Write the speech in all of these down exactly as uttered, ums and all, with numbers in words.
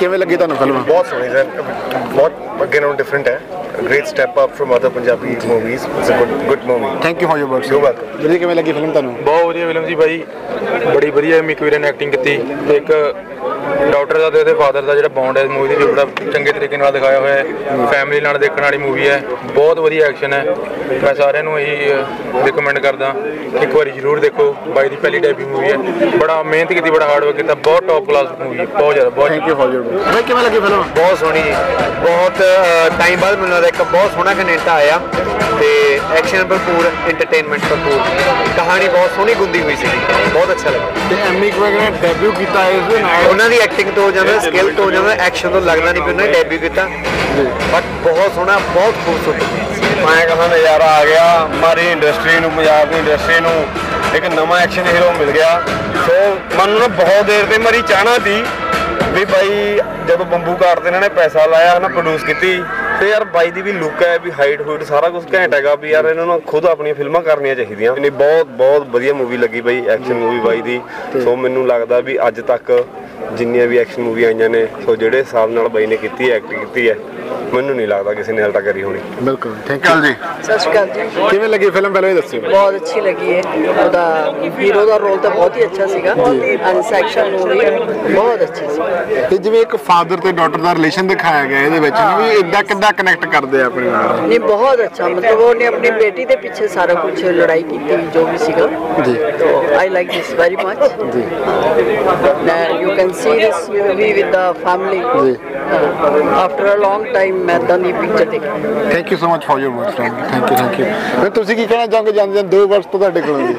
ਕਿਵੇਂ ਲੱਗੀ ਤੁਹਾਨੂੰ ਫਿਲਮ? ਬਹੁਤ ਸੋਹਣੀ ਸਰ, ਬਹੁਤ ਅੱਗੇ ਨਾਲੋਂ ਡਿਫਰੈਂਟ ਹੈ। Great step up from other Punjabi movies. It's a good good movie. Thank you for your words. You welcome. ਜੀ ਕਿਵੇਂ ਲੱਗੀ ਫਿਲਮ ਤੁਹਾਨੂੰ? ਬਹੁਤ ਵਧੀਆ ਫਿਲਮ ਸੀ ਭਾਈ, ਬੜੀ ਵਧੀਆ ਅਮੀਕ ਵੀਰੇ ਨੇ ਐਕਟਿੰਗ ਕੀਤੀ ਤੇ ਇੱਕ ਡਾਕਟਰ ਦਾ ਤੇ ਉਹਦੇ ਫਾਦਰ ਦਾ ਜਿਹੜਾ ਬੌਂਡ ਹੈ ਮੂਵੀ ਦੇ ਵਿੱਚ ਬੜਾ ਚੰਗੇ ਤਰੀਕੇ ਨਾਲ ਦਿਖਾਇਆ ਹੋਇਆ ਹੈ। ਫੈਮਿਲੀ ਨਾਲ ਦੇਖਣ ਵਾਲੀ ਮੂਵੀ ਹੈ, ਬਹੁਤ ਵਧੀਆ ਐਕਸ਼ਨ ਹੈ। ਮੈਂ ਸਾਰਿਆਂ ਨੂੰ ਇਹੀ ਰਿਕਮੈਂਡ ਕਰਦਾ ਇੱਕ ਵਾਰੀ ਜ਼ਰੂਰ ਦੇਖੋ। ਬਾਈ ਦੀ ਪਹਿਲੀ ਡੈਬਿਊ ਮੂਵੀ ਹੈ, ਬੜਾ ਮਿਹਨਤ ਕੀਤੀ, ਬੜਾ ਹਾਰਡ ਵਰਕ ਕੀਤਾ, ਬਹੁਤ ਟੌਪ ਕਲਾਸ ਮੂਵੀ ਹੈ, ਬਹੁਤ ਜ਼ਿਆਦਾ ਬਹੁਤ। Thank you for your words. ਭਾਈ ਕਿਵੇਂ ਲੱਗੀ ਫਿਲਮ? ਬਹੁਤ ਸੋਹਣੀ ਜੀ, ਬਹੁਤ ਟਾਈਮ ਬਾਅਦ ਮੈਨੂੰ ਲੱਗਦਾ ਇੱਕ ਬਹੁਤ ਸੋਹਣਾ ਕੰਟੈਂਟ ਆਇਆ ਤੇ ਐਕਸ਼ਨ ਭਰਪੂਰ, ਐਂਟਰਟੇਨਮੈਂਟ ਭਰਪੂਰ, ਕਹਾਣੀ ਬਹੁਤ ਸੋਹਣੀ ਗੁੰਦੀ ਹੋਈ ਸੀ, ਬਹੁਤ ਅੱਛਾ ਲੱਗਾ। ਤੇ ਅਮੀਕ ਵੀਰ ਨੇ ਡੈਬਿਊ ਕੀਤਾ ਇਸ ਦੇ ਨਾਲ, ਉਹਨਾਂ ਦੀ ਐਕਟਿੰਗ ਤੋਂ ਹੋ ਜਾਂਦਾ, ਸਕਿੱਲ ਤੋਂ ਹੋ ਜਾਂਦਾ, ਐਕਸ਼ਨ ਤੋਂ ਲੱਗਦਾ ਨਹੀਂ ਕਿ ਉਹਨਾਂ ਨੇ ਡੈਬਿਊ ਕੀਤਾ, ਬਟ ਬਹੁਤ ਸੋਹਣਾ, ਬਹੁਤ ਖੂਬਸੂਰਤ। ਮੈਂ ਕਹਿੰਦਾ ਨਜ਼ਾਰਾ ਆ ਗਿਆ। ਹਮਾਰੀ ਇੰਡਸਟਰੀ ਨੂੰ, ਪੰਜਾਬ ਦੀ ਇੰਡਸਟਰੀ ਨੂੰ ਇੱਕ ਨਵਾਂ ਐਕਸ਼ਨ ਹੀਰੋ ਮਿਲ ਗਿਆ। ਸੋ ਮੈਨੂੰ ਨਾ ਬਹੁਤ ਦੇਰ ਤੇ ਮੇਰੀ ਚਾਹਨਾ ਸੀ ਵੀ ਬਾਈ ਜਦੋਂ ਬੰਬੂ ਕਾਰਡ ਤੇ ਇਹਨਾਂ ਨੇ ਪੈਸਾ ਲਾਇਆ ਨਾ, ਪ੍ਰੋਡਿਊਸ ਕੀਤੀ ਤੇ ਯਾਰ ਬਾਈ ਦੀ ਵੀ ਲੁੱਕ ਹੈ, ਵੀ ਹਾਈਟ ਹੂਟ ਸਾਰਾ ਕੁਝ ਘੈਂਟ ਹੈਗਾ, ਵੀ ਯਾਰ ਇਹਨਾਂ ਨੂੰ ਖੁਦ ਆਪਣੀਆਂ ਫਿਲਮਾਂ ਕਰਨੀਆਂ ਚਾਹੀਦੀਆਂ। ਨਹੀਂ ਬਹੁਤ ਬਹੁਤ ਵਧੀਆ ਮੂਵੀ ਲੱਗੀ ਬਾਈ, ਐਕਸ਼ਨ ਮੂਵੀ ਬਾਈ ਦੀ। ਸੋ ਮੈਨੂੰ ਲੱਗਦਾ ਵੀ ਅੱਜ ਤੱਕ ਜਿੰਨੀਆਂ ਵੀ ਐਕਸ਼ਨ ਮੂਵੀ ਆਈਆਂ ਨੇ, ਸੋ ਜਿਹੜੇ ਹਿਸਾਬ ਨਾਲ ਬਾਈ ਨੇ ਕੀਤੀ ਐਕਟਿੰਗ ਕੀਤੀ ਹੈ, ਮੈਨੂੰ ਨਹੀਂ ਲੱਗਦਾ ਕਿਸੇ ਨੇ ਹਾਲੇ ਤੱਕ ਕਰੀ ਹੋਣੀ। ਬਿਲਕੁਲ। ਥੈਂਕ ਯੂ ਜੀ। ਸਤਿ ਸ਼੍ਰੀ ਅਕਾਲ ਜੀ। ਕਿਵੇਂ ਲੱਗੀ ਫਿਲਮ ਪਹਿਲਾਂ ਇਹ ਦੱਸਿਓ। ਬਹੁਤ ਅੱਛੀ ਲੱਗੀ ਹੈ, ਉਹਦਾ ਹੀਰੋ ਦਾ ਰੋਲ ਤਾਂ ਬਹੁਤ ਹੀ ਅੱਛਾ ਸੀਗਾ, ਐਂਡ ਸੈਕਸ਼ਨ ਮੂਵੀ ਬਹੁਤ ਅੱਛੀ ਸੀ। ਤੇ ਜਿਵੇਂ ਇੱਕ ਫਾਦਰ ਤੇ ਡਾਟਰ ਦਾ ਰਿਲੇਸ਼ਨ ਦਿਖਾਇਆ ਗਿਆ ਇਹਦੇ ਵਿੱਚ ਨਾ, ਵੀ ਇਦਾਂ ਕਿੱਦਾਂ ਕਨੈਕਟ ਕਰਦੇ ਆ ਆਪਣੇ ਨਾਲ। ਨਹੀਂ ਬਹੁਤ ਅੱਛਾ, ਮਤਲਬ ਉਹਨੇ ਆਪਣੀ ਬੇਟੀ ਦੇ ਪਿੱਛੇ ਸਾਰਾ ਕੁਝ ਲੜਾਈ ਕੀਤੀ ਜੋ ਵੀ ਸੀਗਾ ਜੀ। ਤੋ I like this very much ਜੀ। You can see this movie with the family ਜੀ ਆਫਟਰ ਅ ਲੌਂਗ ਟਾਈਮ। ਮੈਂ ਤਾਂ ਨਹੀਂ ਪਿਕਚਰ ਦੇਖੀ। Thank you so much for your words. Thank you thank you. ਫਿਰ ਤੁਸੀਂ ਕੀ ਕਹਿਣਾ ਚਾਹੋਗੇ ਜਾਂਦੇ ਜਾਂਦੇ ਦੋ ਵਰਸ ਤੋਂ ਤੁਹਾਡੇ ਕੋਲੋਂ?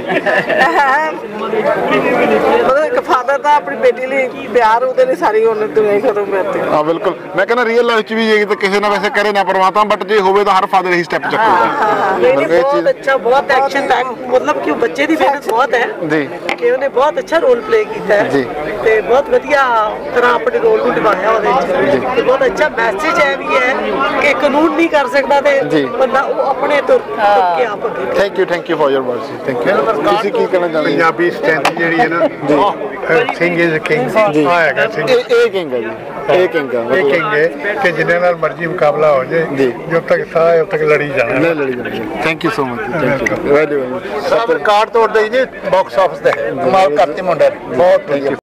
ਮਤਲਬ ਇੱਕ ਫਾਦਰ ਦਾ ਆਪਣੀ ਬੇਟੀ ਲਈ ਪਿਆਰ, ਉਹਦੇ ਲਈ ਸਾਰੀ ਉਹਨੇ ਦੁਨੀਆ ਖਤਮ ਕਰਤੀ। ਹਾਂ ਬਿਲਕੁਲ। ਮੈਂ ਕਹਿੰਦਾ ਰੀਅਲ ਲਾਈਫ 'ਚ ਵੀ ਜੇ ਤਾਂ ਕਿਸੇ ਨਾਲ ਵੈਸੇ ਕਰੇ ਨਾ ਪਰਮਾਤਮਾ, ਬਟ ਜੇ ਹੋਵੇ ਤਾਂ ਹਰ ਫਾਦਰ ਇਹੀ ਸਟੈਪ ਚੱਕੂਗਾ। ਬਹੁਤ ਅੱਛਾ, ਬਹੁਤ ਐਕਸ਼ਨ ਪੈਕ, ਮਤਲਬ ਕਿ ਬੱਚੇ ਦੀ ਮਿਹਨਤ ਬਹੁਤ ਹੈ ਜੀ, ਕਿ ਉਹਨੇ ਬਹੁਤ ਅੱਛਾ ਰੋਲ ਪਲੇ ਕੀਤਾ ਹੈ ਜੀ, ਤੇ ਬਹੁਤ ਵਧੀਆ ਤਰ੍ਹਾਂ ਆਪਣੇ ਰੋਲ ਨੂੰ ਨਿਭਾਇਆ ਉਹਦੇ ਵਿੱਚ। ਤੇ ਬਹੁਤ ਅੱਛਾ ਮੈਸੇਜ ਹੈ ਵੀ ਹੈ ਕਿ ਕਾਨੂੰਨ ਨਹੀਂ ਕਰ ਸਕਦਾ ਤੇ ਬੰਦਾ ਉਹ ਆਪਣੇ ਤੁਰ ਕੇ ਆਪ ਅੱਗੇ। Thank you thank you for your words. Thank you. ਤੁਸੀਂ ਕੀ ਕਹਿਣਾ ਚਾਹੁੰਦੇ? ਪੰਜਾਬੀ ਸਟੈਂਥ ਜਿਹੜੀ ਹੈ ਨਾ ਜੀ, ਸਿੰਘ ਇਜ਼ ਕਿੰਗ ਜੀ। ਆ ਹੈਗਾ ਸਿੰਘ, ਇਹ ਕਿੰਗ ਹੈ ਜੀ, ਇਹ ਕਿੰਗ ਹੈ, ਇਹ ਕਿੰਗ ਹੈ ਕਿ ਜਿੰਨੇ ਨਾਲ ਮਰਜ਼ੀ ਮੁਕਾਬਲਾ ਹੋ ਜਾਏ, ਜਦ ਤੱਕ ਸਾਹ ਹੈ ਉਦ ਤੱਕ ਲੜੀ ਜਾਣਾ। ਨਹੀਂ ਲੜੀ ਜਾਣਾ। Thank you so much. Thank you very very. ਸਭ ਰਿਕਾਰਡ ਤੋੜਦੇ ਜੀ ਬਾਕਸ ਆਫਿਸ ਦਾ, ਕਮਾਲ ਕਰਤੀ ਮੁੰਡੇ ਨੇ, ਬਹੁਤ ਵਧੀਆ।